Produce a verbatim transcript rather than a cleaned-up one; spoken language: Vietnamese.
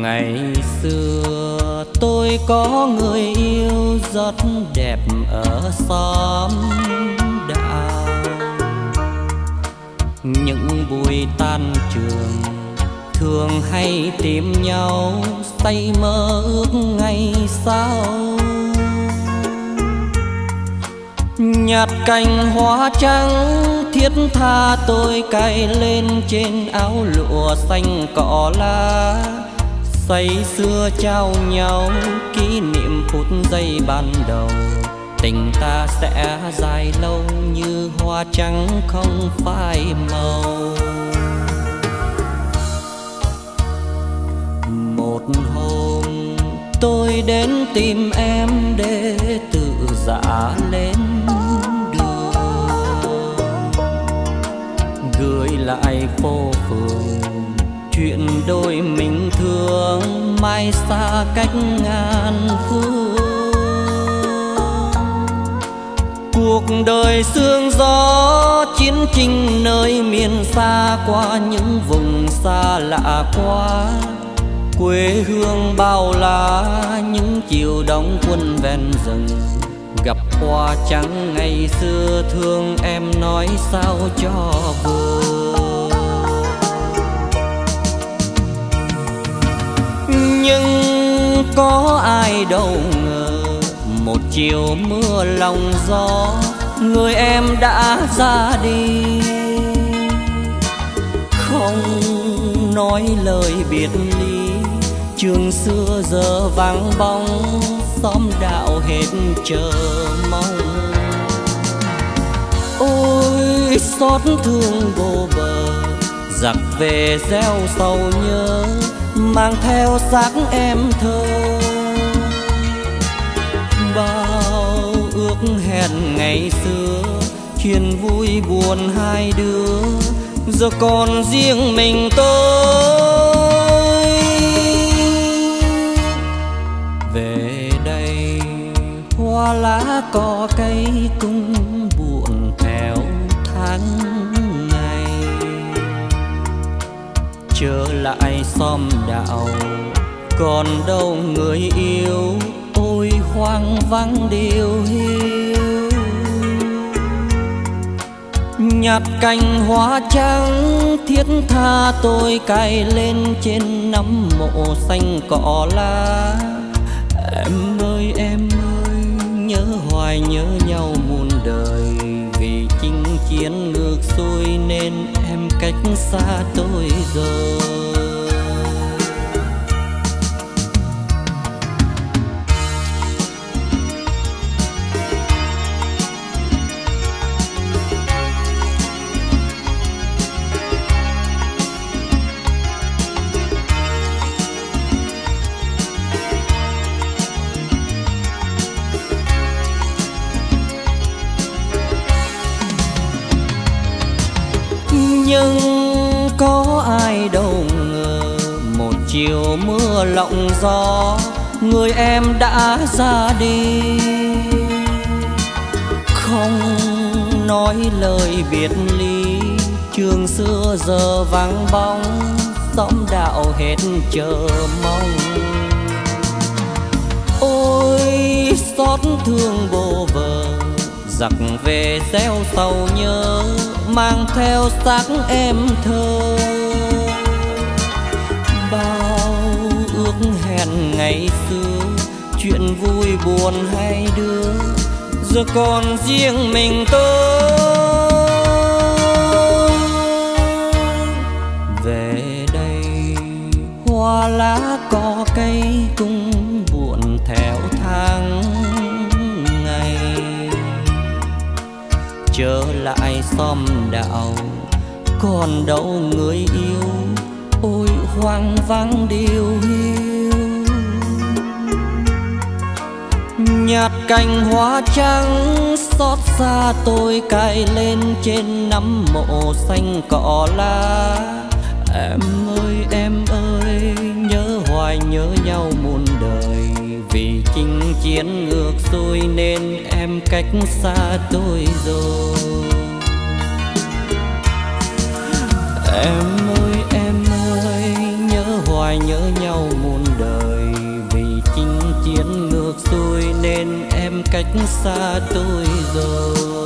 Ngày xưa tôi có người yêu rất đẹp ở xóm đạo. Những buổi tan trường thường hay tìm nhau, say mơ ước ngày sau. Nhặt cành hoa trắng thiết tha tôi cài lên trên áo lụa xanh cỏ lá. Say xưa trao nhau kỷ niệm phút giây ban đầu. Tình ta sẽ dài lâu như hoa trắng không phai màu. Một hôm tôi đến tìm em để tự dã lên đường, gửi lại phố phường chuyện đôi mình thương, mai xa cách ngàn phương. Cuộc đời sương gió chiến tranh nơi miền xa, qua những vùng xa lạ quá. Quê hương bao la những chiều đông quân ven rừng, gặp hoa trắng ngày xưa thương em nói sao cho vừa. Nhưng có ai đâu ngờ một chiều mưa lòng gió, người em đã ra đi. Không nói lời biệt ly, trường xưa giờ vắng bóng, xóm đạo hết chờ mong. Ôi xót thương vô bờ, giặc về gieo sầu nhớ, mang theo xác em thơ. Bao ước hẹn ngày xưa, chuyện vui buồn hai đứa, giờ còn riêng mình tôi. Về đây hoa lá cỏ cây cũng buồn theo tháng ngày. Trở lại xóm đạo còn đâu người yêu, ôi hoang vắng điều hiu. Nhặt cành hoa trắng thiết tha tôi cài lên trên nấm mộ xanh cỏ lá. Em ơi em ơi nhớ hoài nhớ nhau muôn đời, vì chinh chiến ngược xuôi nên em cách xa tôi rồi. Nhưng có ai đâu ngờ một chiều mưa lộng gió, người em đã ra đi. Không nói lời biệt ly, trường xưa giờ vắng bóng, xóm đạo hết chờ mong. Ôi xót thương vô bờ, giặc về gieo sầu nhớ, mang theo xác em thơ. Bao ước hẹn ngày xưa, chuyện vui buồn hai đứa, giờ còn riêng mình tôi. Về đây hoa lá cỏ cây cũng buồn theo tháng ngày. Trở lại xóm đạo còn đâu người yêu, ôi hoang vắng điều hiu. Nhặt cành hoa trắng xót xa tôi cài lên trên nấm mộ xanh cỏ lá. Em ơi em ơi nhớ hoài nhớ nhau muôn đời, vì chinh chiến ngược xuôi nên em cách xa tôi rồi. Em ơi em ơi nhớ hoài nhớ nhau muôn nên em cách xa tôi rồi.